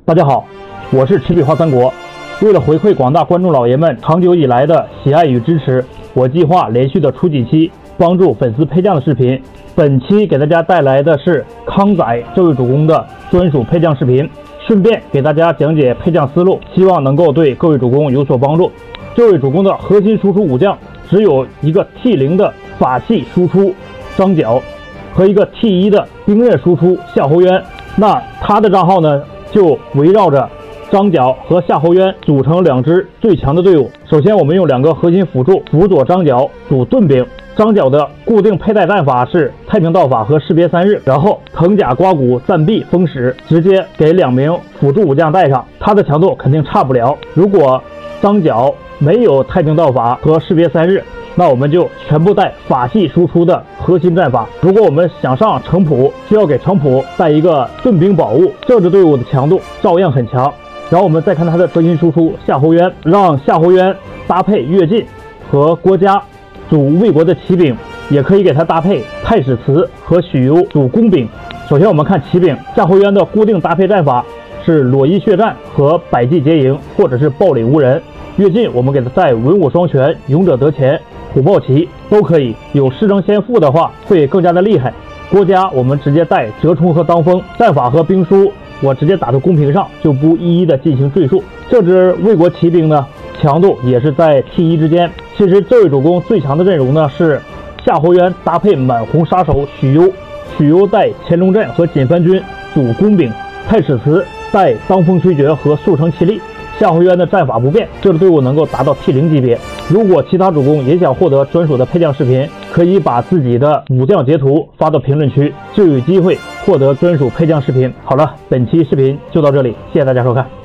大家好，我是赤壁花三国。为了回馈广大观众老爷们长久以来的喜爱与支持，我计划连续的出几期帮助粉丝配将的视频。本期给大家带来的是康仔这位主公的专属配将视频，顺便给大家讲解配将思路，希望能够对各位主公有所帮助。这位主公的核心输出武将只有一个 T0 的法系输出张角和一个 T1 的兵刃输出夏侯渊，那他的账号呢就围绕着张角和夏侯渊组成两支最强的队伍。首先我们用两个核心辅助辅佐张角主盾兵。张角的固定佩戴战法是太平道法和士别三日，然后藤甲刮骨暂避风矢，直接给2名辅助武将带上，他的强度肯定差不了。如果张角没有太平道法和士别三日，那我们就全部带法系输出的核心战法。如果我们想上程普，需要给程普带一个盾兵宝物，这支队伍的强度照样很强。然后我们再看他的核心输出夏侯渊，让夏侯渊搭配乐进和郭嘉主魏国的骑兵，也可以给他搭配太史慈和许攸主工兵。首先我们看骑兵，夏侯渊的固定搭配战法是裸衣血战和百骑结营，或者是暴垒无人。乐进我们给他带文武双全、勇者得前、虎豹骑都可以，有师承先父的话会更加的厉害。郭嘉我们直接带折冲和当风，战法和兵书我直接打到公屏上，就不一一的进行赘述。这支魏国骑兵呢，强度也是在 T1 之间。其实这位主公最强的阵容呢是夏侯渊搭配满红杀手许攸，许攸带乾隆阵和锦帆军主工兵，太史慈带当风吹诀和速成奇力。夏侯渊的战法不变，这支队伍能够达到 T0 级别。如果其他主公也想获得专属的配将视频，可以把自己的武将截图发到评论区，就有机会获得专属配将视频。好了，本期视频就到这里，谢谢大家收看。